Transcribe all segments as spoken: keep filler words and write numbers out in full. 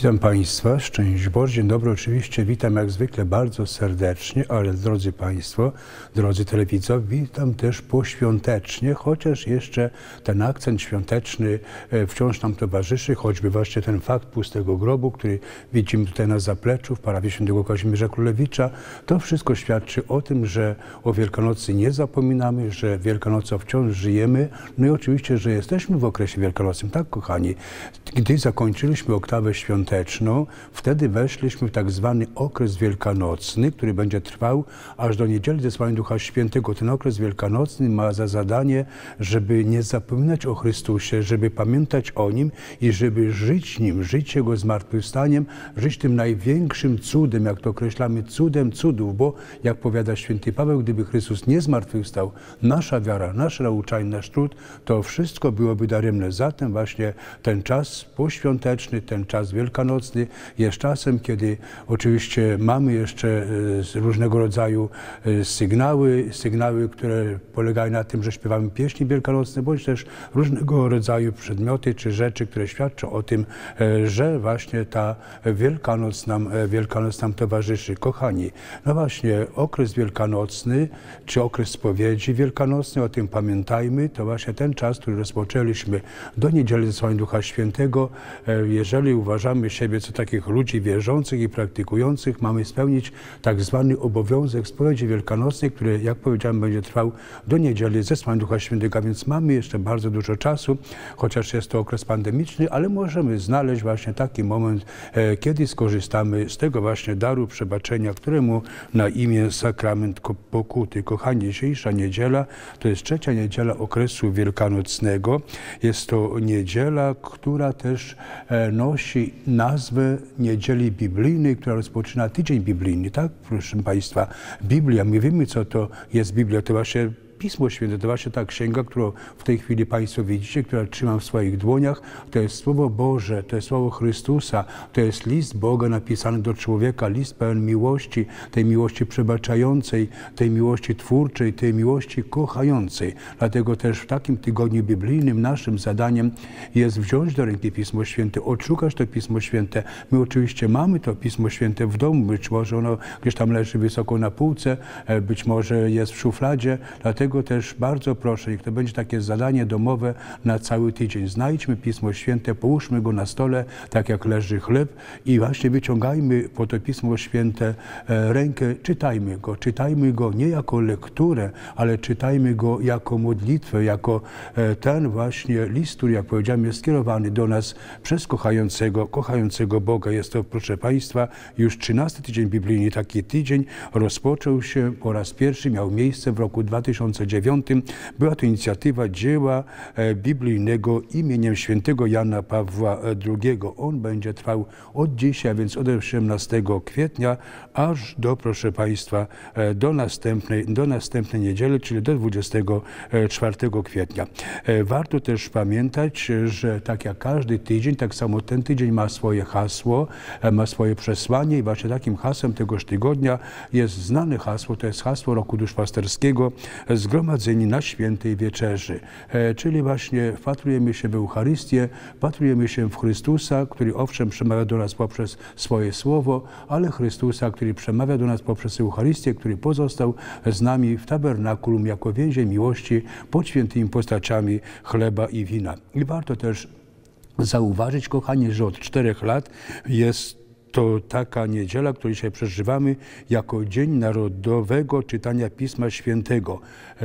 Witam Państwa, szczęść Boże, dzień dobry, oczywiście witam jak zwykle bardzo serdecznie, ale drodzy Państwo, drodzy telewidzowie, witam też poświątecznie, chociaż jeszcze ten akcent świąteczny wciąż nam towarzyszy, choćby właśnie ten fakt pustego grobu, który widzimy tutaj na zapleczu w parafii świętego Kazimierza Królewicza, to wszystko świadczy o tym, że o Wielkanocy nie zapominamy, że Wielkanocą wciąż żyjemy, no i oczywiście, że jesteśmy w okresie wielkanocnym, tak kochani, gdy zakończyliśmy oktawę świąteczną, wtedy weszliśmy w tak zwany okres wielkanocny, który będzie trwał aż do niedzieli zesłania Ducha Świętego. Ten okres wielkanocny ma za zadanie, żeby nie zapominać o Chrystusie, żeby pamiętać o Nim i żeby żyć Nim, żyć Jego zmartwychwstaniem, żyć tym największym cudem, jak to określamy, cudem cudów, bo jak powiada święty Paweł, gdyby Chrystus nie zmartwychwstał, nasza wiara, nasze nauczanie, nasz trud, to wszystko byłoby daremne. Zatem właśnie ten czas poświąteczny, ten czas wielkanocny jest czasem, kiedy oczywiście mamy jeszcze różnego rodzaju sygnały, sygnały, które polegają na tym, że śpiewamy pieśni wielkanocne, bądź też różnego rodzaju przedmioty czy rzeczy, które świadczą o tym, że właśnie ta Wielkanoc nam, Wielkanoc nam towarzyszy. Kochani, no właśnie okres wielkanocny, czy okres spowiedzi wielkanocnej, o tym pamiętajmy, to właśnie ten czas, który rozpoczęliśmy do niedzieli zesłania Ducha Świętego. Jeżeli uważamy siebie co takich ludzi wierzących i praktykujących, mamy spełnić tak zwany obowiązek spowiedzi wielkanocnej, który, jak powiedziałem, będzie trwał do niedzieli zesłania Ducha Świętego, a więc mamy jeszcze bardzo dużo czasu, chociaż jest to okres pandemiczny, ale możemy znaleźć właśnie taki moment, e, kiedy skorzystamy z tego właśnie daru przebaczenia, któremu na imię sakrament pokuty. Kochani, dzisiejsza niedziela to jest trzecia niedziela okresu wielkanocnego. Jest to niedziela, która też e, nosi nazwę Niedzieli Biblijnej, która rozpoczyna tydzień biblijny, tak, proszę Państwa? Biblia, my wiemy, co to jest Biblia, to właśnie Pismo Święte, to właśnie ta księga, którą w tej chwili Państwo widzicie, którą trzymam w swoich dłoniach, to jest Słowo Boże, to jest Słowo Chrystusa, to jest list Boga napisany do człowieka, list pełen miłości, tej miłości przebaczającej, tej miłości twórczej, tej miłości kochającej. Dlatego też w takim tygodniu biblijnym naszym zadaniem jest wziąć do ręki Pismo Święte, odszukać to Pismo Święte. My oczywiście mamy to Pismo Święte w domu, być może ono gdzieś tam leży wysoko na półce, być może jest w szufladzie, dlatego też bardzo proszę, niech to będzie takie zadanie domowe na cały tydzień. Znajdźmy Pismo Święte, połóżmy go na stole, tak jak leży chleb i właśnie wyciągajmy po to Pismo Święte rękę, czytajmy go. Czytajmy go nie jako lekturę, ale czytajmy go jako modlitwę, jako ten właśnie list, który, jak powiedziałem, jest skierowany do nas przez kochającego, kochającego Boga. Jest to, proszę Państwa, już trzynasty tydzień biblijny. Taki tydzień rozpoczął się po raz pierwszy, miał miejsce w roku dwa tysiące dziewiątym. Była to inicjatywa dzieła biblijnego imieniem świętego Jana Pawła drugiego. On będzie trwał od dzisiaj, więc od osiemnastego kwietnia, aż do, proszę Państwa, do następnej, do następnej niedzieli, czyli do dwudziestego czwartego kwietnia. Warto też pamiętać, że tak jak każdy tydzień, tak samo ten tydzień ma swoje hasło, ma swoje przesłanie i właśnie takim hasłem tegoż tygodnia jest znane hasło, to jest hasło roku duszpasterskiego Zgromadzeni na Świętej Wieczerzy. E, czyli właśnie wpatrujemy się w Eucharystię, wpatrujemy się w Chrystusa, który owszem przemawia do nas poprzez swoje słowo, ale Chrystusa, który przemawia do nas poprzez Eucharystię, który pozostał z nami w tabernakulum jako więzień miłości pod świętymi postaciami chleba i wina. I warto też zauważyć, kochani, że od czterech lat jest to taka niedziela, którą dzisiaj przeżywamy jako Dzień Narodowego Czytania Pisma Świętego.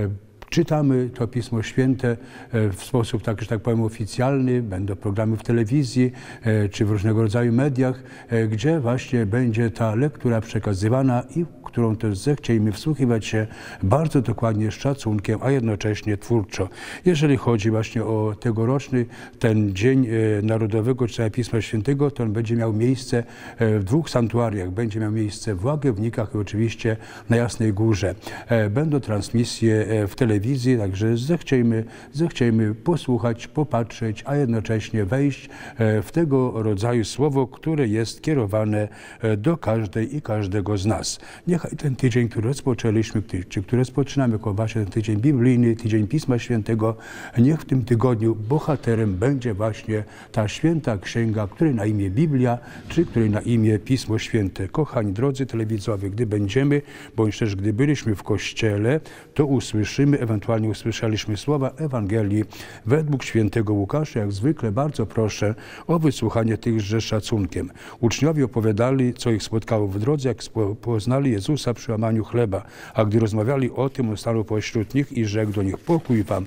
Czytamy to Pismo Święte w sposób, tak, że tak powiem, oficjalny. Będą programy w telewizji czy w różnego rodzaju mediach, gdzie właśnie będzie ta lektura przekazywana i którą też zechciejmy wsłuchiwać się bardzo dokładnie, z szacunkiem, a jednocześnie twórczo. Jeżeli chodzi właśnie o tegoroczny ten Dzień Narodowego Czytania Pisma Świętego, to on będzie miał miejsce w dwóch sanktuariach. Będzie miał miejsce w Łagiewnikach i oczywiście na Jasnej Górze. Będą transmisje w telewizji telewizji, także zechciejmy, zechciejmy posłuchać, popatrzeć, a jednocześnie wejść w tego rodzaju słowo, które jest kierowane do każdej i każdego z nas. Niechaj ten tydzień, który rozpoczęliśmy, czy który rozpoczynamy jako właśnie ten tydzień biblijny, tydzień Pisma Świętego, niech w tym tygodniu bohaterem będzie właśnie ta święta księga, której na imię Biblia, czy której na imię Pismo Święte. Kochani drodzy telewidzowie, gdy będziemy, bądź też gdy byliśmy w kościele, to usłyszymy, ewentualnie usłyszeliśmy słowa Ewangelii według świętego Łukasza. Jak zwykle bardzo proszę o wysłuchanie tychże szacunkiem. Uczniowie opowiadali, co ich spotkało w drodze, jak poznali Jezusa przy łamaniu chleba. A gdy rozmawiali o tym, on stanął pośród nich i rzekł do nich: pokój wam.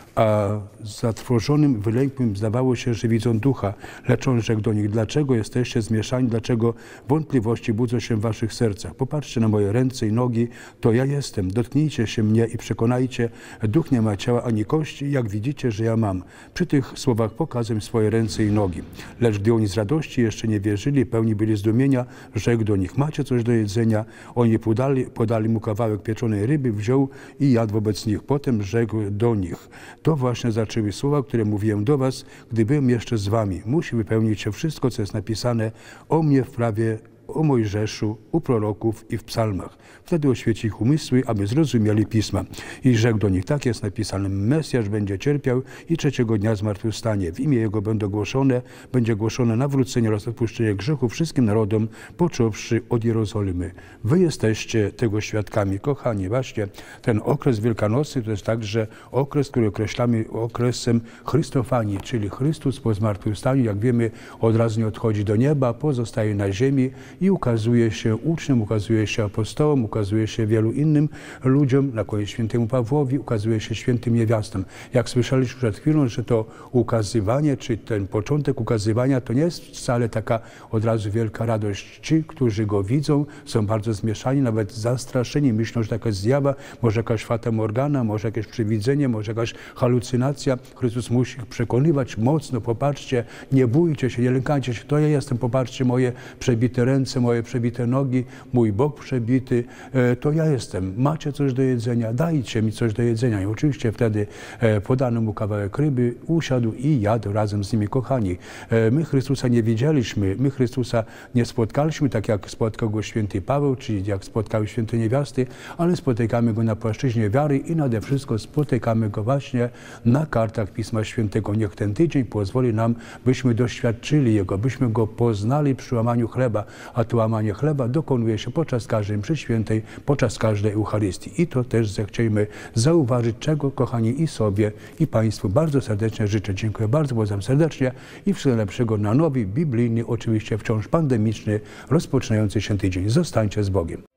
A zatrwożonym, wylękłym zdawało się, że widzą ducha. Lecz on rzekł do nich: dlaczego jesteście zmieszani, dlaczego wątpliwości budzą się w waszych sercach? Popatrzcie na moje ręce i nogi, to ja jestem. Dotknijcie się mnie i przekonajcie, duch nie ma ciała ani kości, jak widzicie, że ja mam. Przy tych słowach pokazałem swoje ręce i nogi. Lecz gdy oni z radości jeszcze nie wierzyli, pełni byli zdumienia, rzekł do nich: macie coś do jedzenia? Oni podali, podali mu kawałek pieczonej ryby, wziął i jadł wobec nich. Potem rzekł do nich: to właśnie zaczęły słowa, które mówiłem do was, gdy byłem jeszcze z wami. Musi wypełnić się wszystko, co jest napisane o mnie w prawie, o Mojżeszu, u proroków i w psalmach. Wtedy oświeci ich umysły, aby zrozumieli Pisma. I rzekł do nich: tak jest napisane, Mesjasz będzie cierpiał i trzeciego dnia zmartwychwstanie. W imię Jego będą głoszone, będzie głoszone nawrócenie oraz odpuszczenie grzechów wszystkim narodom, począwszy od Jerozolimy. Wy jesteście tego świadkami. Kochani, właśnie ten okres wielkanocny to jest także okres, który określamy okresem Chrystofanii, czyli Chrystus po zmartwychwstaniu, jak wiemy, od razu nie odchodzi do nieba, pozostaje na ziemi i ukazuje się uczniom, ukazuje się apostołom, ukazuje się wielu innym ludziom, na koniec świętemu Pawłowi, ukazuje się świętym niewiastom. Jak słyszeliśmy przed chwilą, że to ukazywanie, czy ten początek ukazywania, to nie jest wcale taka od razu wielka radość. Ci, którzy go widzą, są bardzo zmieszani, nawet zastraszeni, myślą, że taka zjawa, może jakaś fata morgana, może jakieś przewidzenie, może jakaś halucynacja. Chrystus musi ich przekonywać mocno: popatrzcie, nie bójcie się, nie lękajcie się, to ja jestem, popatrzcie, moje przebite ręce, moje przebite nogi, mój bok przebity, to ja jestem. Macie coś do jedzenia? Dajcie mi coś do jedzenia. I oczywiście wtedy podano mu kawałek ryby, usiadł i jadł razem z nimi. Kochani, my Chrystusa nie widzieliśmy, my Chrystusa nie spotkaliśmy tak, jak spotkał go święty Paweł, czy jak spotkały święte niewiasty, ale spotykamy go na płaszczyźnie wiary i nade wszystko spotykamy go właśnie na kartach Pisma Świętego. Niech ten tydzień pozwoli nam, byśmy doświadczyli Jego, byśmy go poznali przy łamaniu chleba, a to łamanie chleba dokonuje się podczas każdej mszy świętej, podczas każdej Eucharystii. I to też zechciejmy zauważyć, czego, kochani, i sobie, i Państwu bardzo serdecznie życzę. Dziękuję bardzo, pozdrawiam serdecznie i wszystkiego najlepszego na nowy, biblijny, oczywiście wciąż pandemiczny, rozpoczynający się tydzień. Zostańcie z Bogiem.